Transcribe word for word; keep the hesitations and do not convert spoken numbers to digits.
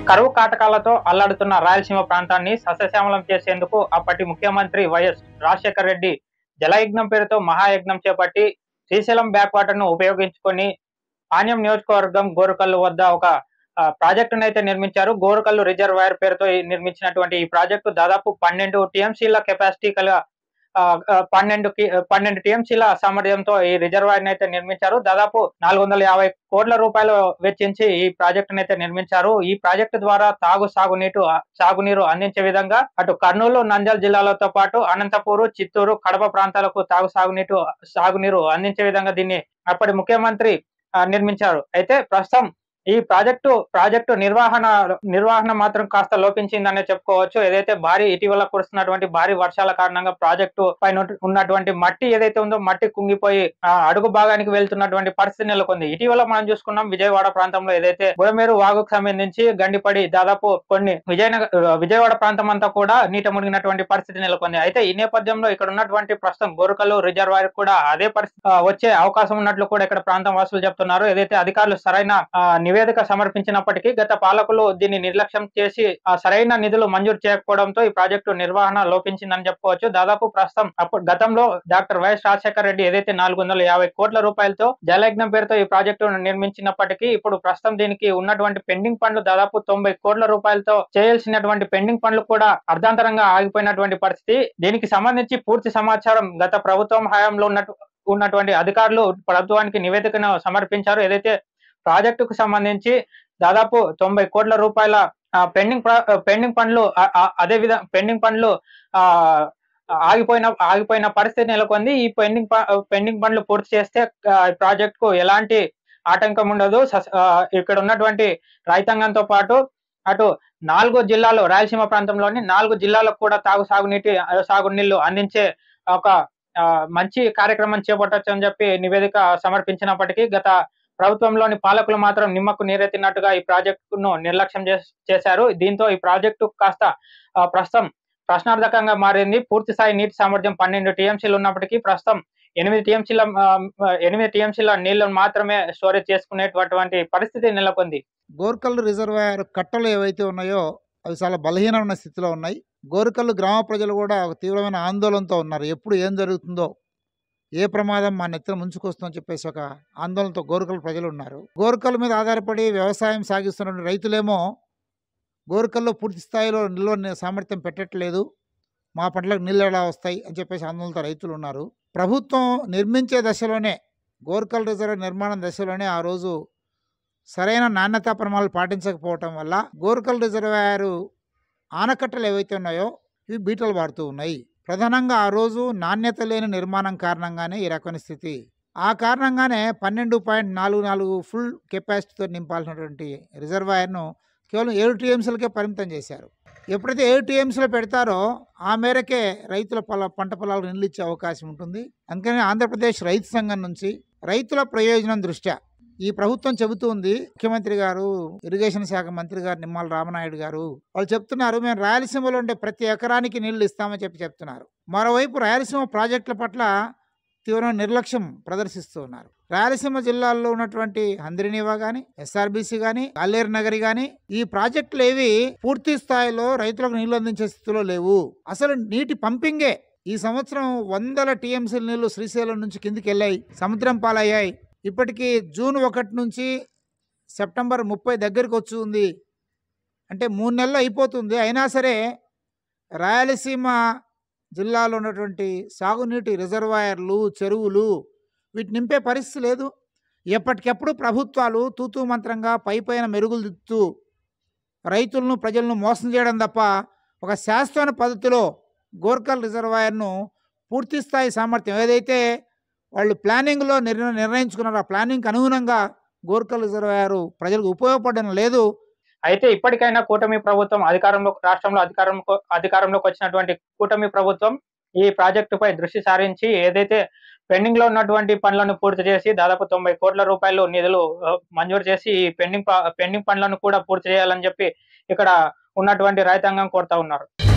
కరువు కాటకాలతో అల్లాడుతున్న రాయలసీమ ప్రాంతాన్ని సస్యశ్యామలం చేసేందుకు అప్పటి ముఖ్యమంత్రి వైఎస్ రాజశేఖర రెడ్డి జలయజ్ఞం పేరుతో మహాయజ్ఞం చేపట్టి శ్రీశైలం బ్యాక్ వాటర్ ను ఉపయోగించుకొని పాణ్యం నియోజకవర్గం గోరుకల్లు వద్ద ఒక ప్రాజెక్టును అయితే నిర్మించారు. గోరుకల్లు రిజర్వాయర్ పేరుతో నిర్మించినటువంటి ఈ ప్రాజెక్టు దాదాపు పన్నెండు టీఎంసీల కెపాసిటీ కల పన్నెండు పన్నెండు టీఎంసీల సామర్థ్యంతో ఈ రిజర్వాయర్ అయితే నిర్మించారు. దాదాపు నాలుగు వందల యాభై కోట్ల రూపాయలు వెచ్చించి ఈ ప్రాజెక్టును అయితే నిర్మించారు. ఈ ప్రాజెక్టు ద్వారా తాగు సాగునీటు సాగునీరు అందించే విధంగా అటు కర్నూలు, నంద్యాల జిల్లాలతో పాటు అనంతపూరు, చిత్తూరు, కడప ప్రాంతాలకు తాగు సాగునీటు సాగునీరు అందించే విధంగా దీన్ని అప్పటి ముఖ్యమంత్రి నిర్మించారు. అయితే ప్రస్తుతం ఈ ప్రాజెక్టు ప్రాజెక్టు నిర్వహణ నిర్వహణ మాత్రం కాస్త లోపించిందనే చెప్పుకోవచ్చు. ఏదైతే భారీ ఇటీవల కురుస్తున్నటువంటి భారీ వర్షాల కారణంగా ప్రాజెక్టు పైన ఉన్నటువంటి మట్టి ఏదైతే ఉందో మట్టి కుంగిపోయి అడుగు భాగానికి వెళ్తున్నటువంటి పరిస్థితి నెలకొంది. ఇటీవల మనం చూసుకున్నాం విజయవాడ ప్రాంతంలో ఏదైతే బుడమేరు వాగుకు సంబంధించి గండిపడి దాదాపు కొన్ని విజయనగర విజయవాడ ప్రాంతం అంతా కూడా నీట మునిగినటువంటి పరిస్థితి నెలకొంది. అయితే ఈ నేపథ్యంలో ఇక్కడ ఉన్నటువంటి ప్రస్తుతం గోరుకల్లు రిజర్వాయర్ కూడా అదే పరిస్థితి వచ్చే అవకాశం ఉన్నట్లు కూడా ఇక్కడ ప్రాంతం వాసులు చెప్తున్నారు. ఏదైతే అధికారులు సరైన నివేదిక సమర్పించినప్పటికీ గత పాలకులు దీన్ని నిర్లక్ష్యం చేసి సరైన నిధులు మంజూరు చేయకపోవడంతో ఈ ప్రాజెక్టు నిర్వహణ లోపించిందని చెప్పుకోవచ్చు. దాదాపు ప్రస్తుతం అప్పుడు గతంలో డాక్టర్ వైఎస్ రాజశేఖర రెడ్డి ఏదైతే నాలుగు వందల యాభై కోట్ల రూపాయలతో జలయజ్ఞం పేరుతో ఈ ప్రాజెక్టును నిర్మించినప్పటికీ ఇప్పుడు ప్రస్తుతం దీనికి ఉన్నటువంటి పెండింగ్ పనులు దాదాపు తొంభై కోట్ల రూపాయలతో చేయాల్సినటువంటి పెండింగ్ పనులు కూడా అర్ధాంతరంగా ఆగిపోయినటువంటి పరిస్థితి. దీనికి సంబంధించి పూర్తి సమాచారం గత ప్రభుత్వం హయాంలో ఉన్నట్టు ఉన్నటువంటి అధికారులు ప్రభుత్వానికి నివేదికను సమర్పించారు. ఏదైతే ప్రాజెక్టుకు సంబంధించి దాదాపు తొంభై కోట్ల రూపాయల పెండింగ్ పెండింగ్ పనులు అదే విధంగా పెండింగ్ పనులు ఆ ఆగిపోయిన ఆగిపోయిన పరిస్థితి నెలకొంది. ఈ పెండింగ్ పెండింగ్ పనులు పూర్తి చేస్తే ప్రాజెక్ట్ కు ఎలాంటి ఆటంకం ఉండదు. ఇక్కడ ఉన్నటువంటి రైతాంగంతో పాటు అటు నాలుగు జిల్లాలు రాయలసీమ ప్రాంతంలోని నాలుగు జిల్లాలకు కూడా తాగు సాగునీటి సాగునీళ్లు అందించే ఒక మంచి కార్యక్రమం చేపట్టచ్చు అని చెప్పి నివేదిక సమర్పించినప్పటికీ గత ప్రభుత్వంలోని పాలకులు మాత్రం నిమ్మకు నీరెత్తినట్టుగా ఈ ప్రాజెక్టును నిర్లక్ష్యం చేశారు. దీంతో ఈ ప్రాజెక్టు కాస్త ప్రస్తుతం ప్రశ్నార్థకంగా మారింది. పూర్తి స్థాయి నీటి సామర్థ్యం పన్నెండు టీఎంసీలు ఉన్నప్పటికీ ప్రస్తుతం ఎనిమిది టీఎంసీల ఎనిమిది టీఎంసీల నీళ్లను మాత్రమే స్టోరేజ్ చేసుకునేటటువంటి పరిస్థితి నెలకొంది. గోరుకల్లు రిజర్వాయర్ కట్టలు ఏవైతే ఉన్నాయో అవి చాలా బలహీనమైన స్థితిలో ఉన్నాయి. గోరుకల్లు గ్రామ ప్రజలు కూడా ఒక తీవ్రమైన ఆందోళనతో ఉన్నారు. ఎప్పుడు ఏం జరుగుతుందో, ఏ ప్రమాదం మా నెత్తిన ముంచుకొస్తుందని చెప్పేసి ఒక ఆందోళనతో గోరుకల్లు ప్రజలు ఉన్నారు. గోరుకల్లు మీద ఆధారపడి వ్యవసాయం సాగిస్తున్న రైతులేమో గోరుకల్లో పూర్తి స్థాయిలో నిల్వ సామర్థ్యం పెట్టట్లేదు, మా పంటలకు నీళ్ళు ఎలా వస్తాయి అని చెప్పేసి ఆందోళనతో రైతులు ఉన్నారు. ప్రభుత్వం నిర్మించే దశలోనే గోరుకల్ రిజర్వ్ నిర్మాణం దశలోనే ఆ రోజు సరైన నాణ్యతా ప్రమాణాలు పాటించకపోవటం వల్ల గోరుకల్ రిజర్వాయర్ ఆనకట్టలు ఏవైతే ఉన్నాయో ఇవి బీటలు బారుతూ ఉన్నాయి. ప్రధానంగా ఆ రోజు నాణ్యత లేని నిర్మాణం కారణంగానే ఈ రకమైన స్థితి. ఆ కారణంగానే పన్నెండు పాయింట్ నాలుగు నాలుగు ఫుల్ కెపాసిటీతో నింపాల్సినటువంటి రిజర్వాయర్ను కేవలం ఏడు టీఎంసీలకే పరిమితం చేశారు. ఎప్పుడైతే ఏడు టీఎంసీలో పెడతారో ఆ మేరకే రైతుల పొల పంట పొలాలకు నీళ్ళు ఇచ్చే అవకాశం ఉంటుంది. అందుకని ఆంధ్రప్రదేశ్ రైతు సంఘం నుంచి రైతుల ప్రయోజనం దృష్ట్యా ఈ ప్రభుత్వం చెబుతూ ఉంది. ముఖ్యమంత్రి గారు, ఇరిగేషన్ శాఖ మంత్రి గారు నిమ్మల రామనాయుడు గారు వాళ్ళు చెప్తున్నారు, మేము రాయలసీమలో ఉండే ప్రతి ఎకరానికి నీళ్లు ఇస్తామని చెప్పి చెప్తున్నారు. మరోవైపు రాయలసీమ ప్రాజెక్టుల పట్ల తీవ్రమైన నిర్లక్ష్యం ప్రదర్శిస్తూ ఉన్నారు. రాయలసీమ జిల్లాల్లో ఉన్నటువంటి హంద్రినీవా కానీ, ఎస్ఆర్బీసీ కానీ, కాలేరు నగరి కానీ ఈ ప్రాజెక్టులు ఏవి పూర్తి స్థాయిలో రైతులకు నీళ్లు అందించే స్థితిలో లేవు. అసలు నీటి పంపింగే ఈ సంవత్సరం వందల టీఎంసీల నీళ్లు శ్రీశైలం నుంచి కిందికి వెళ్ళాయి, సముద్రం పాలయ్యాయి. ఇప్పటికీ జూన్ ఒకటి నుంచి సెప్టెంబర్ ముప్పై దగ్గరికి వచ్చి ఉంది. అంటే మూడు నెలలు అయిపోతుంది. అయినా సరే రాయలసీమ జిల్లాలో ఉన్నటువంటి సాగునీటి రిజర్వాయర్లు, చెరువులు వీటి నింపే పరిస్థితి లేదు. ఎప్పటికెప్పుడు ప్రభుత్వాలు తూతూ మంత్రంగా పై పైన మెరుగులు దిద్దుతూ రైతులను, ప్రజలను మోసం చేయడం తప్ప ఒక శాశ్వత పద్ధతిలో గోరుకల్ రిజర్వాయర్ను పూర్తి స్థాయి సామర్థ్యం ఏదైతే వాళ్ళు ప్లానింగ్లో నిర్ణ నిర్ణయించుకున్నారు ఆ ప్లానింగ్కి అనుగుణంగా గోరుకల్ రిజర్వాయర్ ప్రజలకు ఉపయోగపడడం లేదు. అయితే ఇప్పటికైనా కూటమి ప్రభుత్వం అధికారంలో రాష్ట్రంలో అధికారం అధికారంలోకి వచ్చినటువంటి కూటమి ప్రభుత్వం ఈ ప్రాజెక్టుపై దృష్టి సారించి ఏదైతే పెండింగ్ లో ఉన్నటువంటి పనులను పూర్తి చేసి దాదాపు తొంభై కోట్ల రూపాయలు నిధులు మంజూరు చేసి ఈ పెండింగ్ పెండింగ్ పనులను కూడా పూర్తి చేయాలని చెప్పి ఇక్కడ ఉన్నటువంటి రైతాంగం కోరుతా ఉన్నారు.